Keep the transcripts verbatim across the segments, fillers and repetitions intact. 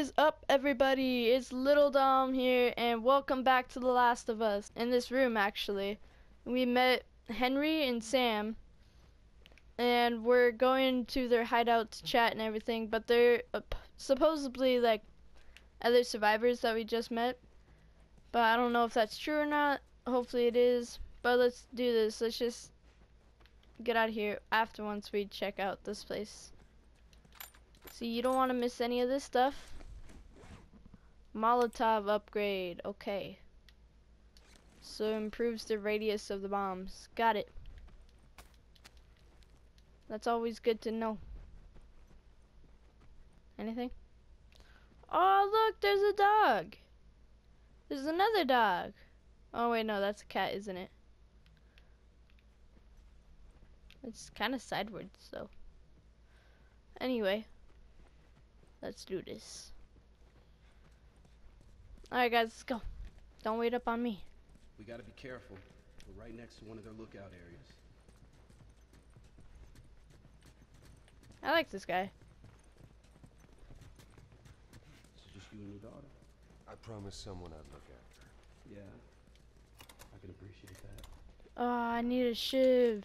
is up, everybody? It's Little Dom here, and welcome back to The Last of Us. In this room, actually, we met Henry and Sam, and we're going to their hideout to chat and everything, but they're uh, supposedly like other survivors that we just met, but I don't know if that's true or not. Hopefully it is, but let's do this. Let's just get out of here after once we check out this place. See, you don't want to miss any of this stuff. Molotov upgrade, okay. So improves the radius of the bombs. Got it. That's always good to know. Anything? Oh, look, there's a dog. There's another dog. Oh, wait, no, that's a cat, isn't it? It's kind of sideways, so. Anyway, let's do this. Alright, guys, let's go. Don't wait up on me. We gotta be careful. We're right next to one of their lookout areas. I like this guy. So just you and your daughter? I promised someone I'd look after. Yeah, I can appreciate that. Oh, I need a shiv.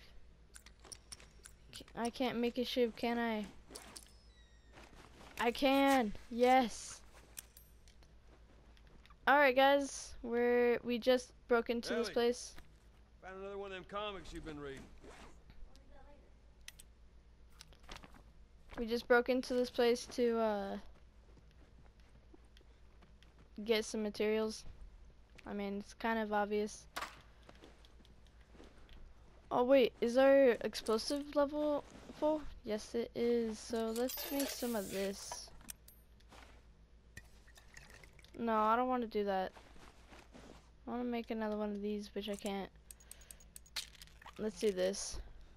I can't make a shiv, can I? I can. Yes. All right, guys. We're we just broke into this Ellie. place. Found another one of them comics you've been reading. We just broke into this place to uh, get some materials. I mean, it's kind of obvious. Oh wait, is our explosive level full? Yes, it is. So let's make some of this. No, I don't want to do that. I want to make another one of these, which I can't. Let's do this.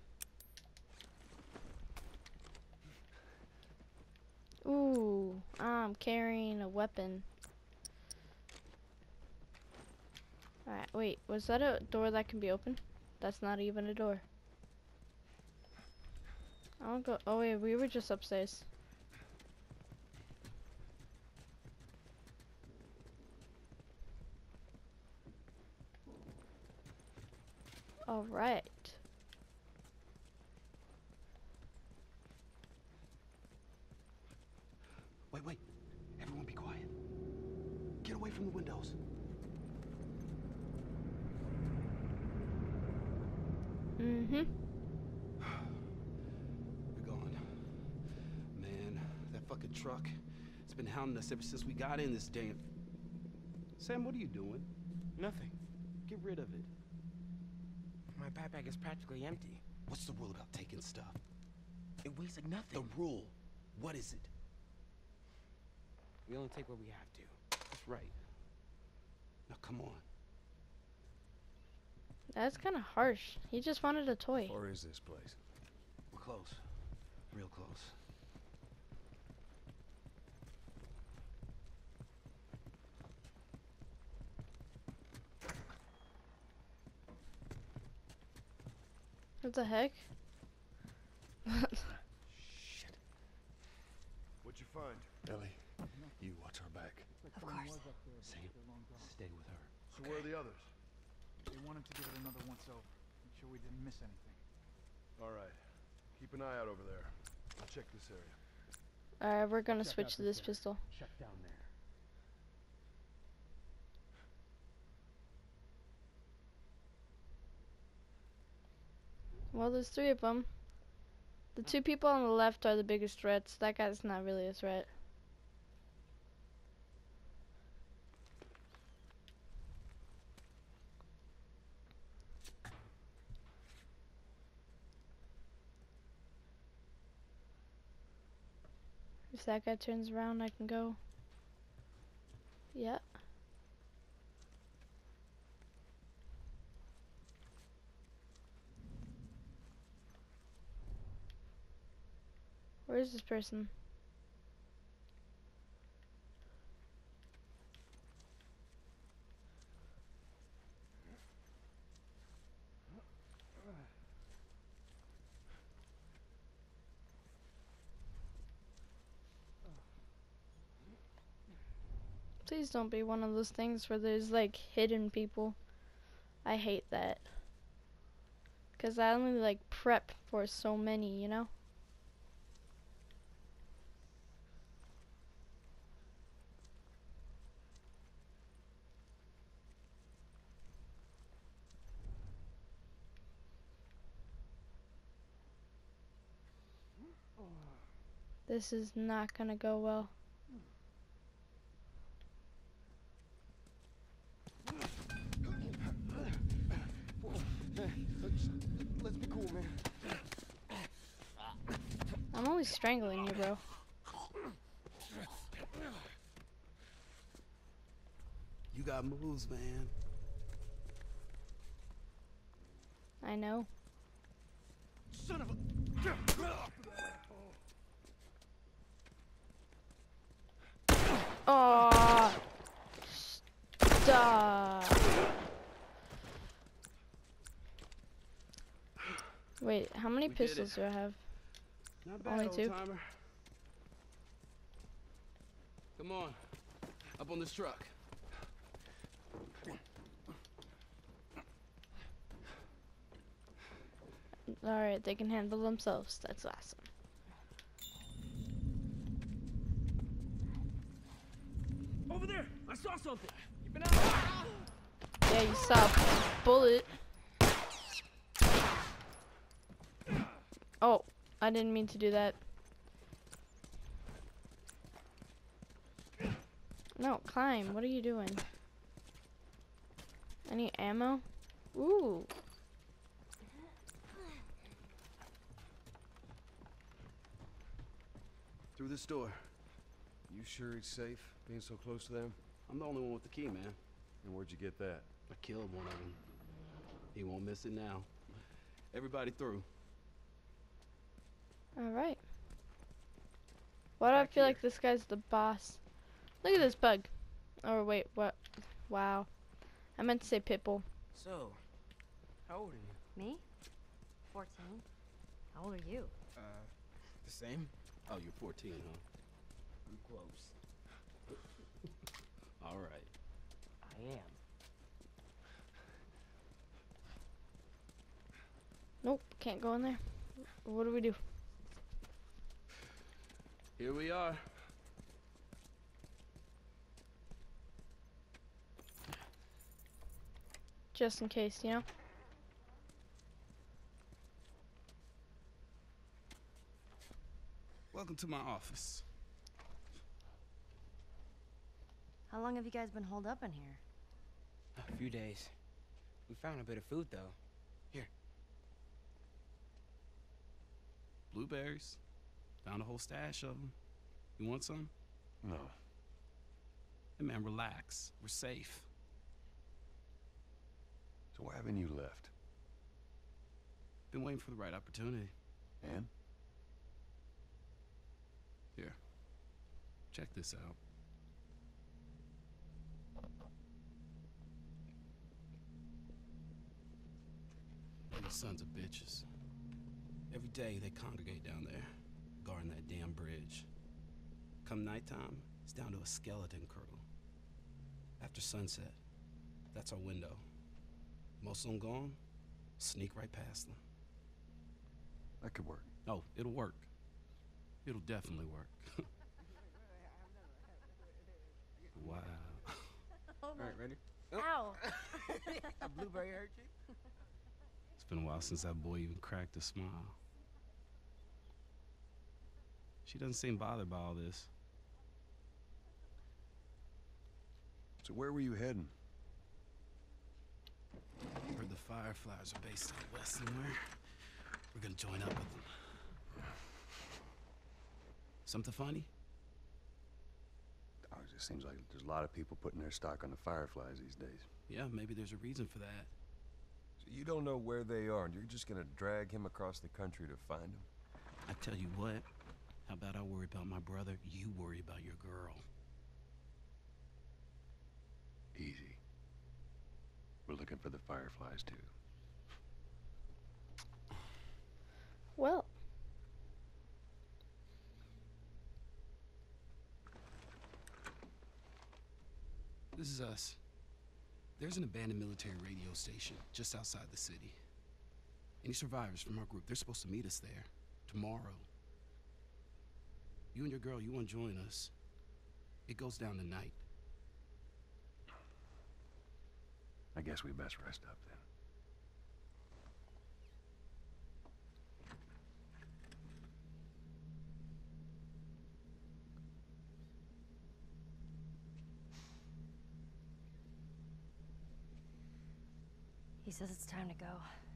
Ooh, I'm carrying a weapon. Alright, wait, was that a door that can be opened? That's not even a door. I don't go. Oh wait, we were just upstairs. All right. Wait, wait. Everyone be quiet. Get away from the windows. Mm-hmm. We're gone. Man, that fucking truck. It's been hounding us ever since we got in this damn... Sam, what are you doing? Nothing. Get rid of it. My backpack is practically empty. What's the rule about taking stuff? It weighs like nothing. The rule. What is it? We only take what we have to. That's right. Now come on. That's kind of harsh. He just wanted a toy. Or is this place? We're close. Real close. What the heck? Shit. What'd you find? Ellie, you watch our back. Of course. Sam, stay with her. So where are the others? We wanted to give it another once over. Make sure we didn't miss anything. All right. Keep an eye out over there. I'll check this area. Alright, we're gonna Check switch out to this this area. pistol. Check down there. Well, there's three of them. The two people on the left are the biggest threats. That guy's not really a threat. If that guy turns around, I can go. Yep. Where is this person? Please don't be one of those things where there's like hidden people. I hate that. Cause I only like prep for so many, you know? This is not gonna go well. Let's be cool, man. I'm only strangling you, bro. You got moves, man. I know. Son of a... Oh, stop. Wait, how many We did pistols it. do I have? Not bad, Only two. old-timer. Come on. Up on this truck. Alright, they can handle themselves. That's awesome. Over there! I saw something! Keep an eye out! Yeah, you saw a bullet. Oh, I didn't mean to do that. No, climb. What are you doing? Any ammo? Ooh. Through this door. You sure it's safe being so close to them? I'm the only one with the key, man. And where'd you get that? I killed one of them. He won't miss it now. Everybody through. Alright. Why do I Back feel here. like this guy's the boss? Look at this bug. Oh, wait, what? Wow. I meant to say Pitbull. So, how old are you? Me? fourteen. How old are you? Uh, the same? Oh, you're fourteen, huh? I'm close. All right. I am. Nope, can't go in there. What do we do? Here we are. Just in case, you know? Welcome to my office. How long have you guys been holed up in here? A few days. We found a bit of food, though. Here. Blueberries. Found a whole stash of them. You want some? No. Hey, man, relax. We're safe. So why haven't you left? Been waiting for the right opportunity. And? Here. Check this out. These sons of bitches. Every day they congregate down there, guarding that damn bridge. Come nighttime, it's down to a skeleton crew. After sunset, that's our window. Most of them gone, sneak right past them. That could work. Oh, it'll work. It'll definitely work. Wow. Alright, ready? Ow! A blueberry hurt you? It's been a while since that boy even cracked a smile. She doesn't seem bothered by all this. So where were you heading? Heard the Fireflies are based out west somewhere. We're gonna join up with them. Something funny? Oh, it just seems like there's a lot of people putting their stock on the Fireflies these days. Yeah, maybe there's a reason for that. So you don't know where they are, and you're just gonna drag him across the country to find them? I tell you what, how about I worry about my brother, you worry about your girl. Easy. We're looking for the Fireflies, too. Well. this is us. There's an abandoned military radio station just outside the city. Any survivors from our group, they're supposed to meet us there tomorrow. You and your girl, you want to join us? It goes down tonight. I guess we best rest up then. He says it's time to go.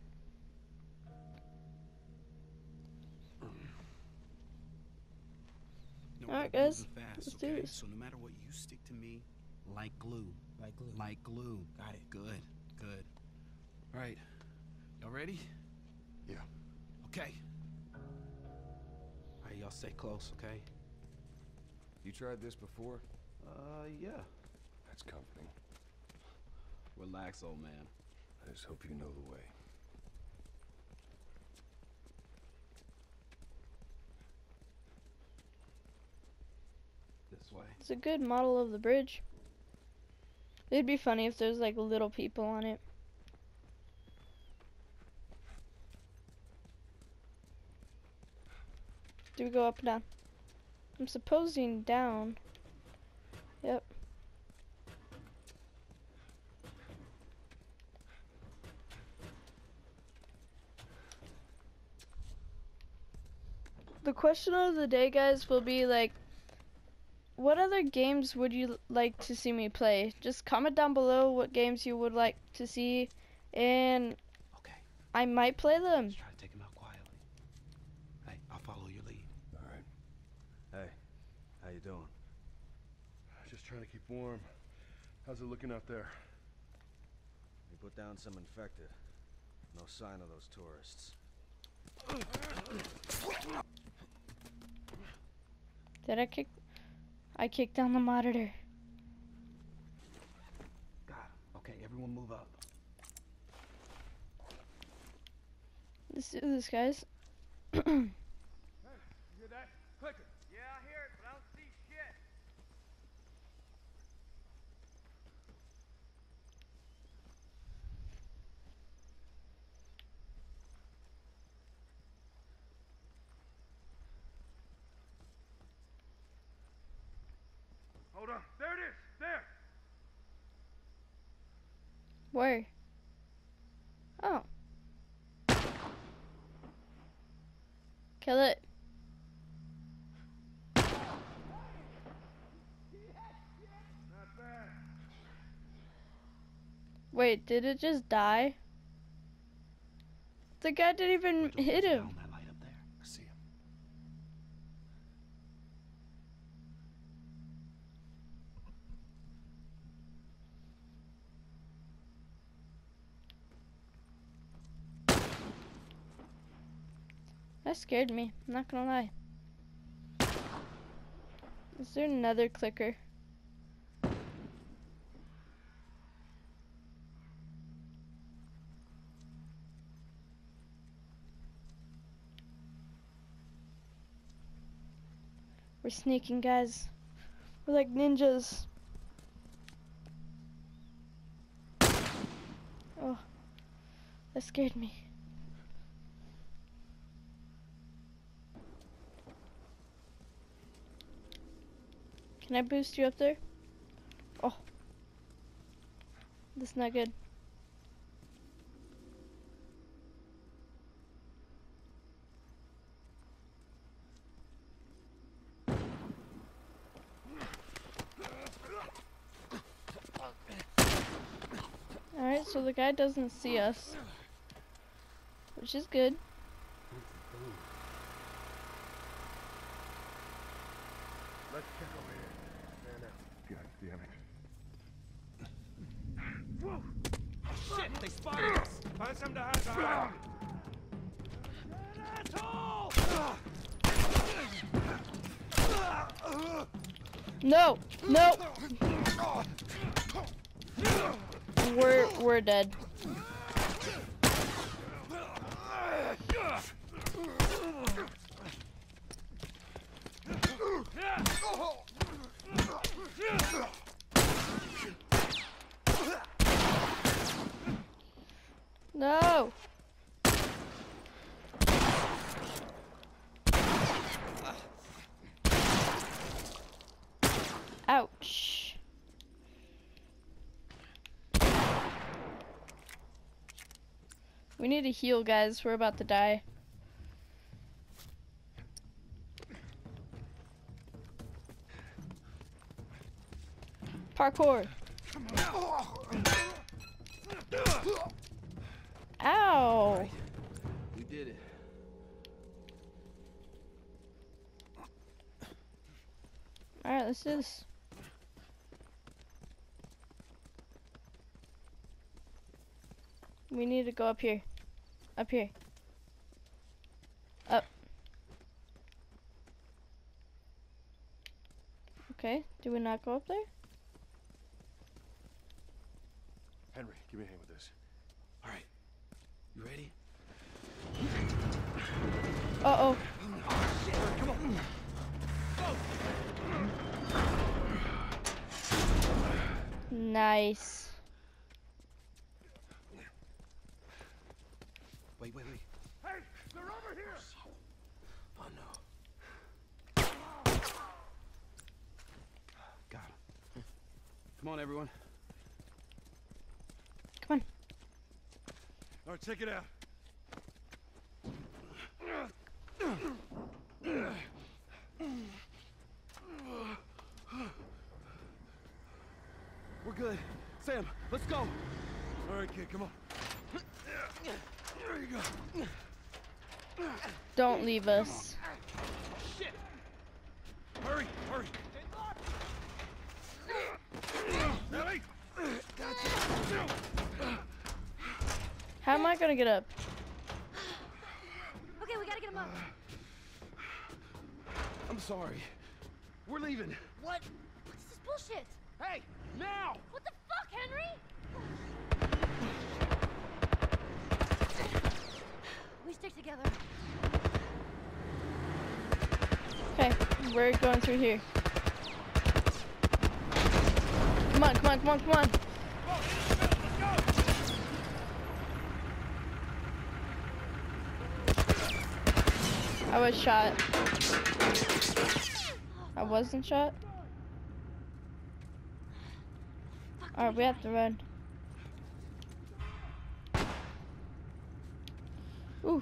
No, Alright, we're guys. moving fast, Let's do okay? this. So no matter what, you stick to me like glue. Like glue. Like glue. Got it. Good, good. All right, y'all ready? Yeah. Okay. All right, y'all stay close, okay? You tried this before? Uh, yeah. That's comforting. Relax, old man. I just hope you know the way. This way. It's a good model of the bridge. It'd be funny if there's like little people on it. Do we go up and down? I'm supposing down. Yep. The question of the day, guys, will be like, what other games would you like to see me play? Just comment down below what games you would like to see, and Okay, I might play them. let's try to take him out quietly. Hey, I'll follow your lead. All right. Hey, how you doing? Just trying to keep warm. How's it looking out there? We put down some infected. No sign of those tourists. Did I kick? I kicked down the monitor. Got him. Okay, everyone move up. Let's do this, guys. You hear that? Clicking. Yeah, I hear it, but I don't see shit. Hold on. There it is. There. Where? Oh. Kill it. Not bad. Wait, did it just die? The guy didn't even Don't hit go him. down that light up there. I see him. That scared me, I'm not gonna lie. Is there another clicker? We're sneaking, guys. We're like ninjas. Oh, that scared me. Can I boost you up there? Oh, that's not good. Alright, so the guy doesn't see us, which is good. Let's check over here. Man out. God damn it. Shit, they spotted us. Find some to hide behind. No, no. We're we're dead. We need to heal, guys. We're about to die. Parkour. Ow. We did it. Alright, let's do this. We need to go up here. Up here. Up. Okay, do we not go up there? Henry, give me a hand with this. All right. You ready? Uh-oh. Come on. Nice. Wait, wait, wait. Hey, they're over here. Oh no. Got him. Come on, everyone. Come on. All right, check it out. We're good. Sam, let's go. All right, kid, come on. There you go. Don't leave us. Shit! Hurry, hurry. Ellie! How am I gonna get up? Okay, we gotta get him up. I'm sorry. We're leaving. What? What's this bullshit? Hey, now! What the fuck, Henry? We stick together. Okay, we're going through here. Come on, come on, come on, come on. I was shot. I wasn't shot. Alright, we have to run. Ooh.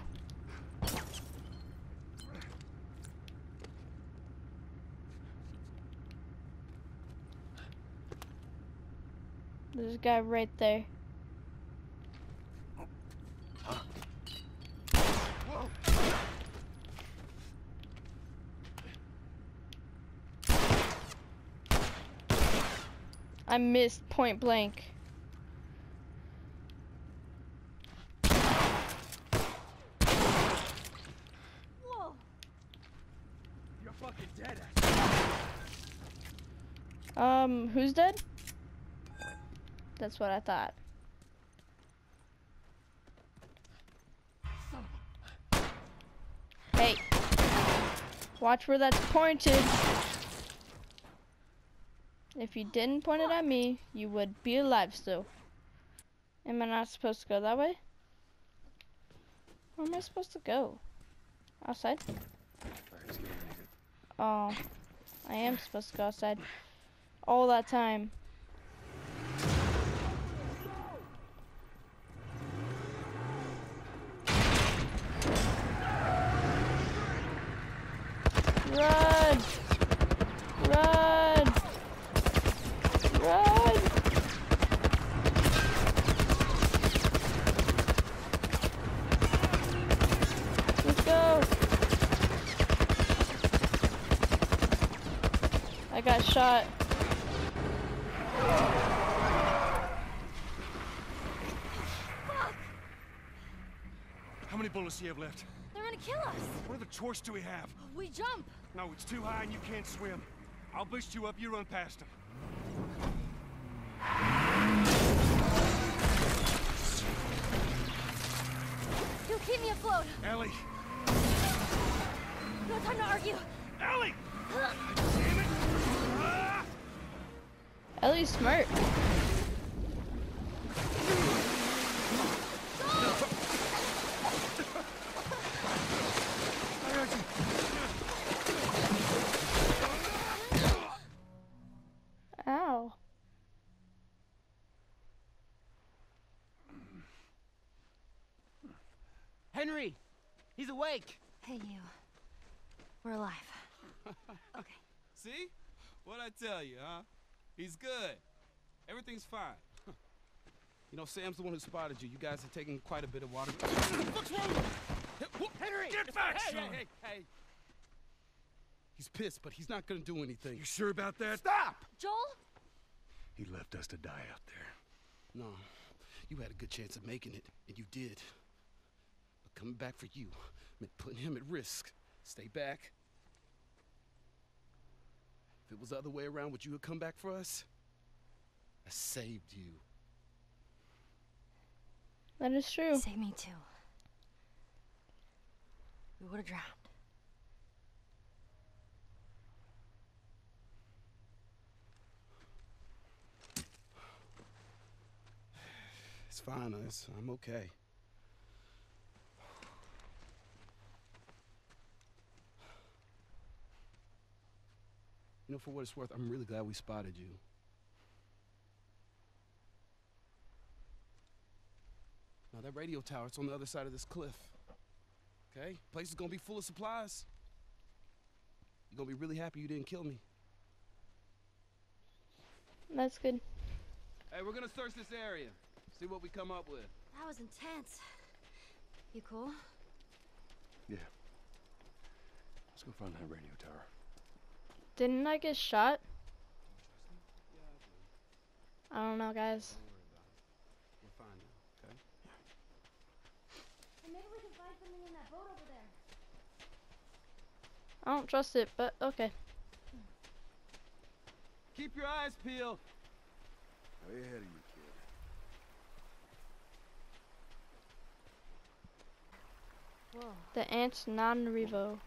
There's a guy right there. I missed point blank. Whoa. You're fucking dead. Um, who's dead? That's what I thought. Hey. Watch where that's pointed. If you didn't point it at me, you would be alive still. Am I not supposed to go that way? Where am I supposed to go? Outside? Oh, I am supposed to go outside. All that time. Run! Run! Run! Let's go! I got shot. How many bullets do you have left? They're gonna kill us. What other choice do we have? We jump. No, it's too high and you can't swim. I'll boost you up, you run past them. You'll keep me afloat. Ellie! No time to argue. Ellie! Damn it! Ah! Ellie's smart. Ow. Henry! He's awake! Hey, you. We're alive. Okay. See? What'd I tell you, huh? He's good. Everything's fine. You know, Sam's the one who spotted you. You guys are taking quite a bit of water. What's wrong with you? Henry! Get back, hey, son! hey, Hey, hey, hey! He's pissed, but he's not gonna do anything. You sure about that? Stop! Joel? He left us to die out there. No, you had a good chance of making it, and you did. But coming back for you meant putting him at risk. Stay back. If it was the other way around, would you have come back for us? I saved you. That is true. Save me too. We would have drowned. It's fine, Us. I'm okay. You know, for what it's worth, I'm really glad we spotted you. Now, that radio tower, it's on the other side of this cliff. Okay? Place is gonna be full of supplies. You're gonna be really happy you didn't kill me. That's good. Hey, we're gonna search this area. See what we come up with. That was intense. You cool? Yeah. Let's go find that radio tower. Didn't I get shot? I don't know, guys. We're fine now, okay? Hey, maybe we can find something in that boat over there. I don't trust it, but okay. Keep your eyes peeled. Way ahead of you, kid. Whoa. The Antananarivo.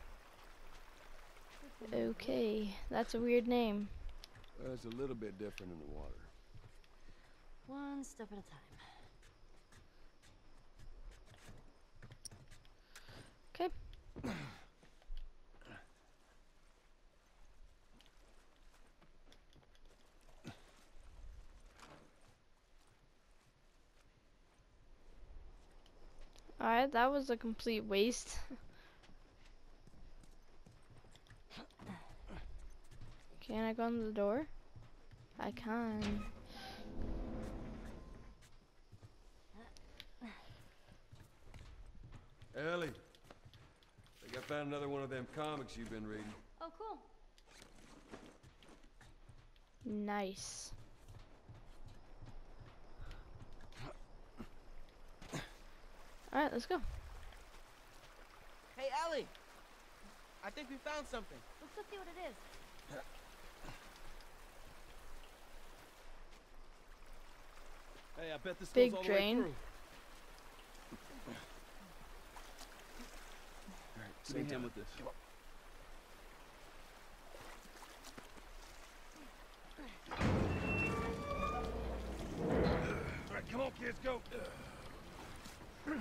Okay, that's a weird name. Well, it's a little bit different in the water. One step at a time. Okay. Alright, that was a complete waste. Can I go in the door? I can. Ellie, I think I found another one of them comics you've been reading. Oh, cool. Nice. Alright, let's go. Hey, Ellie! I think we found something. Let's go see what it is. Hey, I bet this Big goes all drain. the way through. All right, Give me a same hand time. with this. Come on. All right, come on, kids, go. All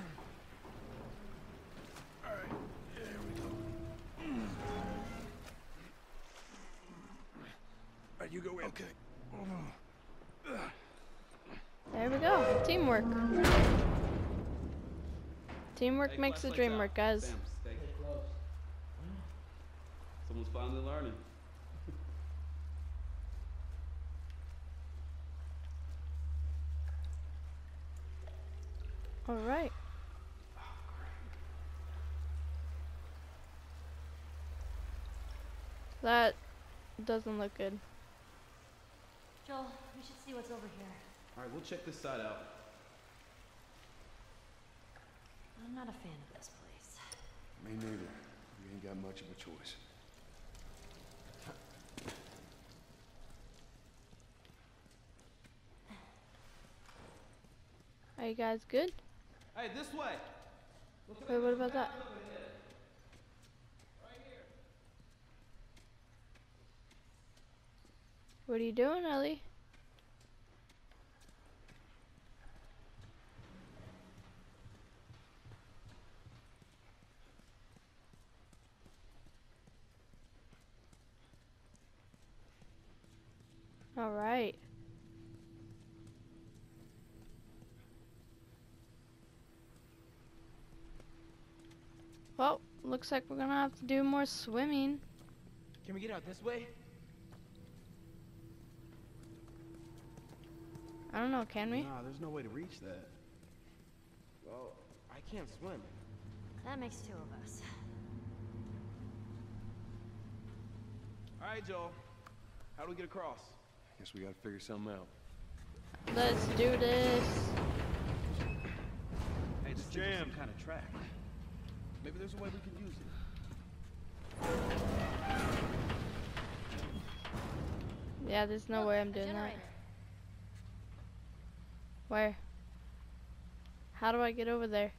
right, there we go. All right, you go in. Okay. There we go. Teamwork. Teamwork Hey, makes the flashlights dream out. work, guys. Sam, stay close. Someone's finally learning. Alright. That doesn't look good. Joel, we should see what's over here. All right, we'll check this side out. I'm not a fan of this place. Me neither. You ain't got much of a choice. Are you guys good? Hey, this way. Wait, what about that? What are you doing, Ellie? All right. Well, looks like we're gonna have to do more swimming. Can we get out this way? I don't know, can we? Nah, there's no way to reach that. Well, I can't swim. That makes two of us. All right, Joel. How do we get across? Guess we gotta figure something out. Let's do this. Hey, this jam some kind of track. Maybe there's a way we can use it. Yeah, there's no Look, way I'm a doing that. generator. Where? How do I get over there?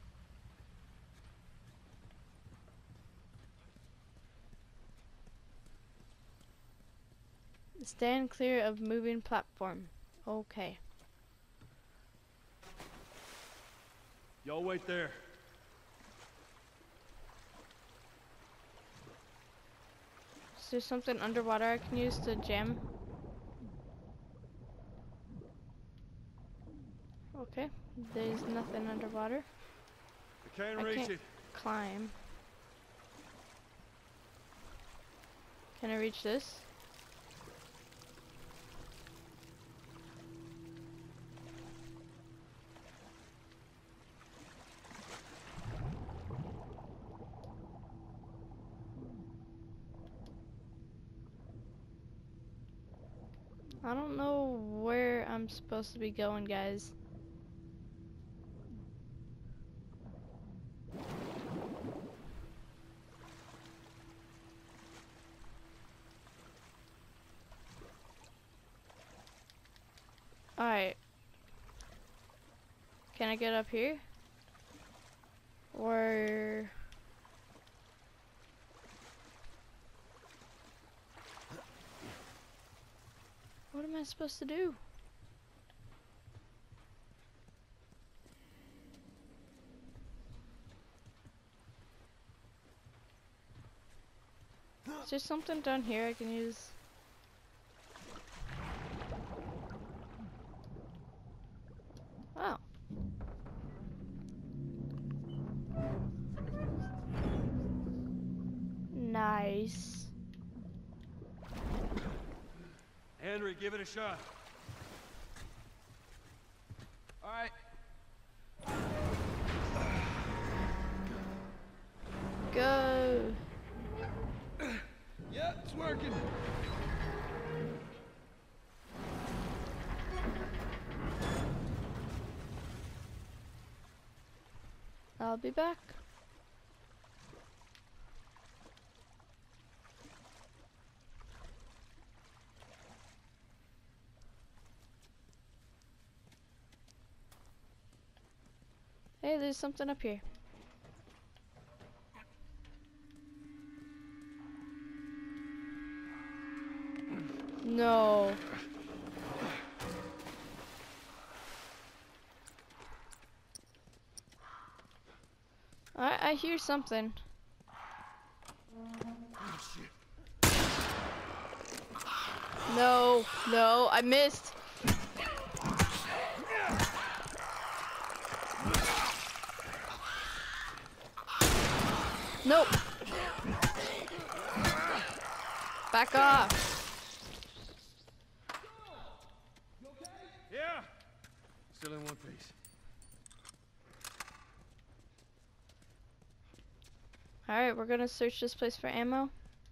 Stand clear of moving platform. Okay. Y'all wait there. Is there something underwater I can use to jam? Okay, there's nothing underwater. I can't I reach can't it. climb. Can I reach this? I don't know where I'm supposed to be going, guys. Alright. Can I get up here? Or... what am I supposed to do? Is there something down here I can use? Oh. Nice. Henry, give it a shot. All right. Go. Yeah, it's working. I'll be back. Hey, there's something up here. No. I I hear something. No, no, I missed. Nope. Back off. Yeah. Still in one piece. Alright, we're gonna search this place for ammo.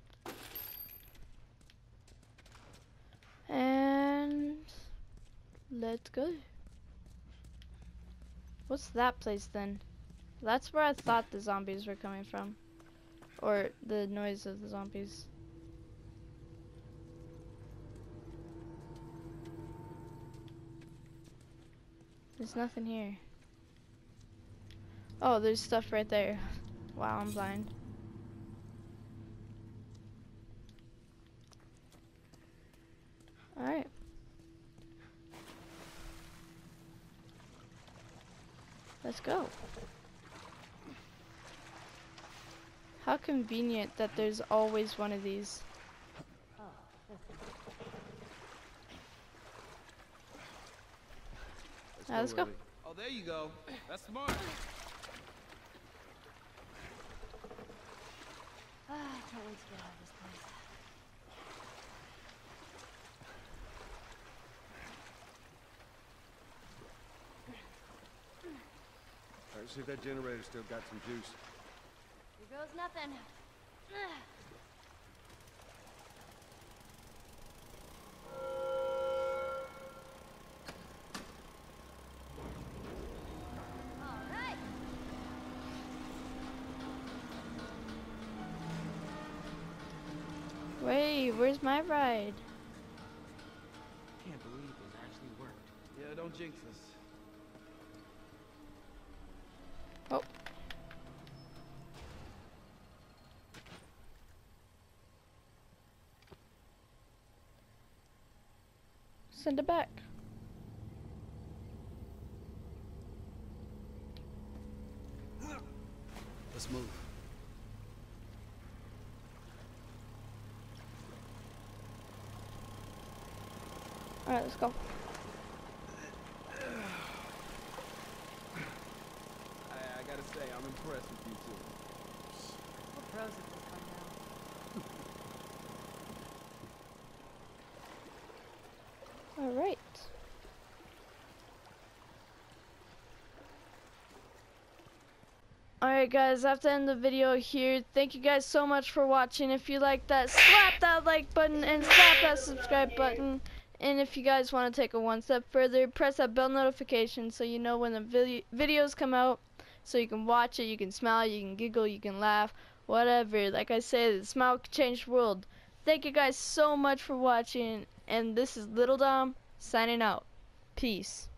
And let's go. What's that place then? That's where I thought the zombies were coming from. Or the noise of the zombies. There's nothing here. Oh, there's stuff right there. Wow, I'm blind. Alright. Let's go. How convenient that there's always one of these. Now, let's go. Oh, there you go. That's smart. Can't wait to get out of this place. All right, see if that generator still got some juice. Here goes nothing. All right. Wait, where's my ride? Can't believe this actually worked. Yeah, don't jinx us. Oh. Send it back. Let's move. All right, let's go. I, I gotta say, I'm impressed with you two. We're pros at this by now. All right. Alright guys, I have to end the video here. Thank you guys so much for watching. If you like that, slap that like button and slap that subscribe button. And if you guys want to take it one step further, press that bell notification so you know when the vid videos come out. So you can watch it, you can smile, you can giggle, you can laugh, whatever. Like I said, smile can change the world. Thank you guys so much for watching. And this is Little Dom signing out. Peace.